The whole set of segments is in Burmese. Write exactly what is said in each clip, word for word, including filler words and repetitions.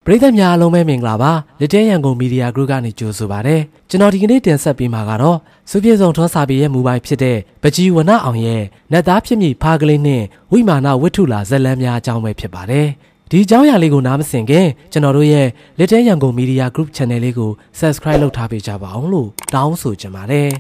ပရိသတ်များအားလုံးပဲမင်္ဂလာပါလက်တဲရန်ကုန်မီဒီယာ group ကနေကြိုဆိုပါရစေကျွန်တော်ဒီကနေ့တင်ဆက်ပေးမှာကတော့စုပြေဆောင်ထွန်းစာပေရဲ့မူပိုင်းဖြစ်တဲ့ပကြီးဝနအောင်ရဲ့နတ်သားဖြစ်မိဖားကလေးနဲ့ဝိမာနဝတ္ထုလာဇလန်းများအကြောင်းပဲဖြစ်ပါတယ်ဒီအကြောင်းအရာလေးကိုနားမစင်ခင်ကျွန်တော်တို့ရဲ့လက်တဲရန်ကုန်မီဒီယာ group channel လေးကို subscribe လုပ်ထားပေးကြပါအောင်လို့တောင်းဆိုချင်ပါတယ်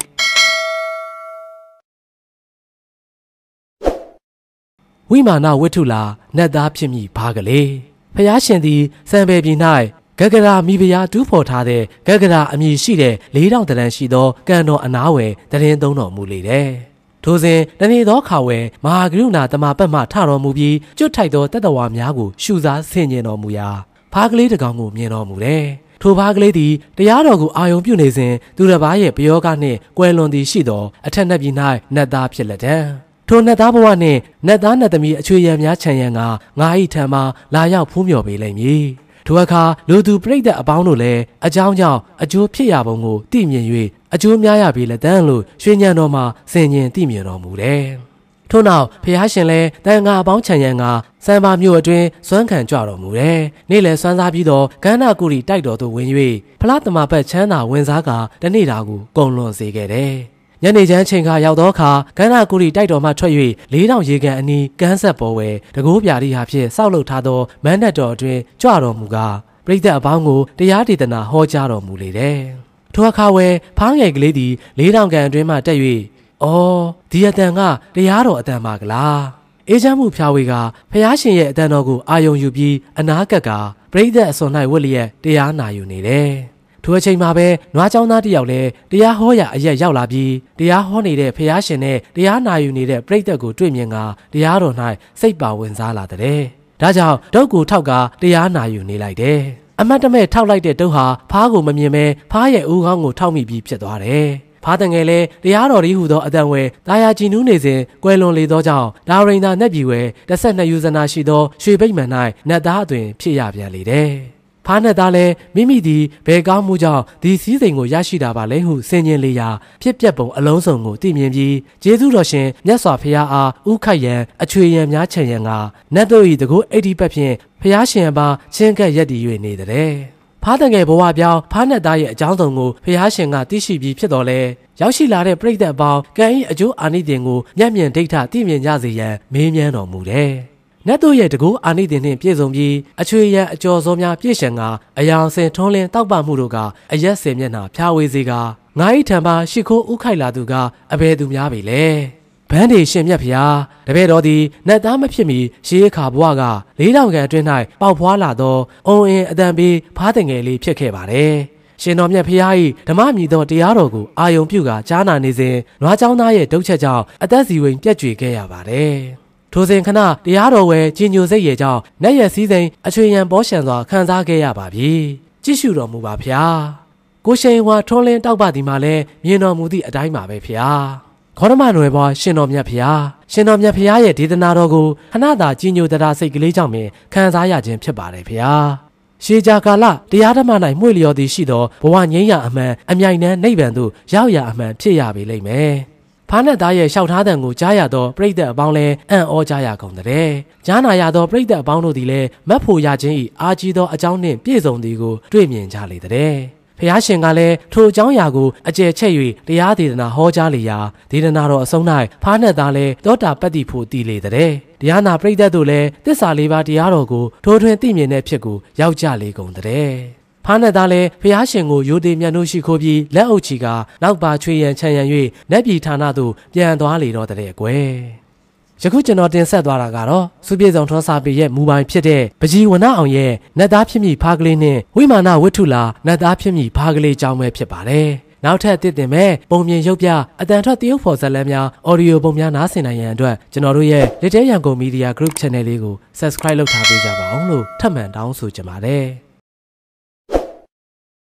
ဝိမာနဝတ္ထုလာနတ်သားဖြစ်မိဖားကလေးဖျားရှင်သည်စံပယ်ပြည်၌ဂဂရာမိဖုရားတူးဖော်ထားတဲ့ဂဂရာအမည်ရှိတဲ့လေးတောင်တရံရှိသောကံတော်အနားဝယ်တရင်သုံးတော်မူလေတဲ့ထိုစဉ်တနေ့သောခါဝယ်မဟာကရုဏာတမပတ်မှထတော်မူပြီးကျွတ်ထိုက်သောတတ္တဝါများကိုရှုစားဆင်ခြင်တော်မူရာဖားကလေးတစ်ကောင်ကိုမြင်တော်မူတယ်ထိုဖားကလေးသည်တရားတော်ကိုအာယုံပြုနေစဉ်သူတစ်ပါးရဲ့ပယောဂနှင့်ကွယ်လွန်သည်ရှိသောအထက်နတ်ပြည်၌နတ်သားဖြစ်လက်တဲ့ထိုနတ်သားဘဝနှင့်နတ်သားနတ်သမီးအချွေရံများခြံရံကငါ၏ထံမှလာရောက်ဖူးမြော်ပေးလိမ့်မည်ထိုအခါလူသူပြိတ္တအပေါင်းတို့လည်းအကြောင်းကြောင့်အကျိုးဖြစ်ရပုံကိုသိမြင်၍အကျိုးများရပြီလက်တန်းလို့ရွှေညံတော်မှာဆင်ញင်သိမြင်တော်မူတယ်ထို့နောက်ဖျားရှင်လည်းတန်ဃာအပေါင်းခြံရံကစံပါမြို့အတွင်းစွမ်းခံကြတော်မူတယ်နေ့လည်စွမ်းစားပြီးတော့ကန္နာကုရီတိုက်တော်သို့ဝင်၍ဖလားတမပတ်ချမ်းသာဝင်စားကတနေ့တာကိုကုန်လွန်စေခဲ့တယ်ညနေချမ်းချိန်ခါရောက်သောအခါကန္နာကုရီတိုက်တော်မှထွက်၍လေးတောင်ရေကန်အနီးကန်းဆက်ပေါ်ဝဲတကိုးပြာရီဟာဖြင့်စောက်လုပ်ထားသောမန်းတ်တော်အတွင်းကြွတော်မူကားပရိသတ်အပေါင်းကိုတရားဒေသနာဟောကြားတော်မူလေတဲ့ထိုအခါဝဲဖားငယ်ကလေးသည်လေးတောင်ကန်အတွင်းမှတက်၍အော်ဒီအတန်ကတရားတော်အတန်ပါကလားအေးချမ်းမှုဖြာဝေကဖျားရှင်ရဲ့အတန်တော်ကိုအာယုံယူပြီးအနာကပ်ကပရိသတ်အစွန်၌ဝတ်လျက်တရားနာယူနေတယ်ထိုအချိန်မှာပဲနွားเจ้าသားတစ်ယောက်လည်းတရားဟောရာအရက်ရောက်လာပြီးတရားဟောနေတဲ့ဖျားရှင်နဲ့တရားနာယူနေတဲ့ပရိသတ်ကိုတွေ့မြင်ကတရားတော်၌စိတ်ပါဝင်စားလာတဲ့။ဒါကြောင့်ဒုတ်ကိုထောက်ကတရားနာယူနေလိုက်တယ်။အမတ်တမဲ့ထောက်လိုက်တဲ့ဒုတ်ဟာဖားကိုမမြင်ပဲဖားရဲ့ဦးခေါင်းကိုထောက်မိပြီးဖြစ်သွားတယ်။ဖားတငယ်လည်းတရားတော်ဒီဟုသောအတန်ဝဲတာယာကြည်နူးနေစဉ်ကွယ်လွန်လေသောကြောင့်ဒါရိန်သာနတ်ပြည်ဝဲတစ်ဆက်နှစ်ယူဇနာရှိသောရွှေဘိတ်မှန်၌နတ်သားအသွင်ဖြစ်ရပြန်လေတဲ့။ဖားနဲ့သားလည်းမိမိသည်ဘယ်ကောင်းမှုကြောင့်ဒီစည်းစိမ်ကိုရရှိတာပါလဲဟုဆင်ခြင်လေရာဖြစ်ပျက်ပုံအလုံးစုံကိုသိမြင်ပြီးကျေးဇူးတော်ရှင်မြတ်စွာဘုရားအားဥခိုက်ရန်အချွေရန်များချံရန်ကနတ်တို့၏တကုအိဋ္ဌိပတ်ဖြင့်ဘုရားရှင်ပါချင်းကပ်ရက်တည်၍နေတဲ့ဖားတငယ်ဘဝပြောင်းဖားနဲ့သားရဲ့အကြောင်းစုံကိုဘုရားရှင်ကသိရှိပြီးဖြစ်တော်လဲရောက်ရှိလာတဲ့ပြိတ္တအပေါင်းကံ၏အကျိုးအာနိသင်ကိုမျက်မြင်ဒိဋ္ဌသိမြင်ကြစေရန်မေးမြန်းတော်မူတယ်နတ်တို့ရဲ့တကူအာနိသင်နှင့်ပြည့်စုံပြီးအချွေရန်အကျော်စောများပြည့်ရှံကအယောင်စင်ထွန်းလင်းတောက်ပမှုတို့ကအရက်စင်မျက်နှာဖြာဝေစေကငါ၏ထံမှရှ िख ိုးဥခိုက်လာသူကအဘယ်သူများပြီလဲဗန်းဒီရှင်မြတ်ဖျားတပည့်တော်သည်နတ်သားမဖြစ်မီရှေးခါဘဝကလေးတောင်ကန်အတွင်း၌ပေါက်ဖွာလာသောအုံအင်အတန်ပေးဖားတငယ်လေးဖြစ်ခဲ့ပါတယ်ရှင်တော်မြတ်ဖျား၏ဓမ္မမြည်သောတရားတော်ကိုအာယုံပြုကကြားနာနေစဉ်နွားเจ้าသားရဲ့ဒုက္ခကြောင့်အသက်စီဝင်ပြတ်ကြွေခဲ့ရပါတယ်ထိုစဉ်ခဏတရားတော်ဝဲကြီးညိုစိတ်ရဲ့ကြောင့်နတ်ရဲ့စည်းစိမ်အချွေရန်ပေါ်ရှံစွာခံစားခဲ့ရပါပြီကြည့်ရှုတော်မူပါဖျားကိုရှိန်ဝါထွန်းလင်းတောက်ပသည်မှာလည်းမြင်တော်မူသည့်အတိုင်းပါပဲဖျားခေါရမနွယ်ဘွားရှင်တော်မြတ်ဖျားရှင်တော်မြတ်ဖျားရဲ့ဒေသနာတော်ကိုခဏသာကြီးညိုတရားစိတ်ကလေးကြောင့်ပင်ခံစားရခြင်းဖြစ်ပါတယ်ဖျားရှေးကြာကာလတရားဓမ္မ၌မှွေလျော်သည်ရှိသောဘဝငြိမ်းရာအမှန်အမြိုင်နှံနိဗ္ဗာန်သို့ရောက်ရာအမှန်ဖြစ်ရပေလိမ့်မယ်ဖားနဲ့သားရဲ့လျှောက်ထားတဲ့ကိုကြားရသောပရိသတ်အပေါင်းလည်းအံ့ဩကြရကုန်တဲ့ကြားနာရသောပရိသတ်အပေါင်းတို့သည်လည်းမတ်ဖို့ရခြင်း၏အာကြီးသောအကြောင်းနှင့်ပြည့်စုံသည်ကိုတွေ့မြင်ကြလေတဲ့ဖျားရှင်ကလည်းထိုအကြောင်းအရာကိုအကျယ်ချက်၍တရားဒေသနာဟောကြားလေရာဒေသနာတော်အဆုံး၌ဖားနဲ့သားလည်းသောတာပတ္တိဖို့တည်လေတဲ့တရားနာပရိသတ်တို့လည်းသစ္စာလေးပါးတရားတော်ကိုထိုးထွင်းသိမြင်တဲ့ဖြစ်ကိုရောက်ကြလေကုန်တဲ့ဖားနဲ့သားလည်းဖျားရှင်ကိုရိုသေမြတ်တို့ရှိခိုးပြီးလက်အုပ်ချီကနောက်ပါချွေရန်ချံရန်၍နတ်ပြည်ဌာနသို့ပြန်သွားလေတော့တဲ့ကွယ်ယခုကျွန်တော်တင်ဆက်သွားတာကတော့စုပြေဆောင်ထွန်းစာပေရဲ့မူပိုင်းဖြစ်တဲ့ပကြီးဝနအောင်ရဲ့နတ်သားဖြစ်မိဖားကလေးနဲ့ဝိမာနဝတ္ထုလာနတ်သားဖြစ်မိဖားကလေးအကြောင်းပဲဖြစ်ပါတယ်နောက်ထပ်တစ်တင်မဲ့ပုံမြင်ရုပ်ပြအတန်ထွက်တရုပ်ဖော်ဇာတ်လမ်းများအော်ဒီယိုပုံများနားဆင်နိုင်ရန်အတွက်ကျွန်တော်တို့ရဲ့လက်တဲရန်ကုန်မီဒီယာ group channel လေးကို subscribe လုပ်ထားပေးကြပါအောင်လို့ထပ်မံတောင်းဆိုချင်ပါတယ်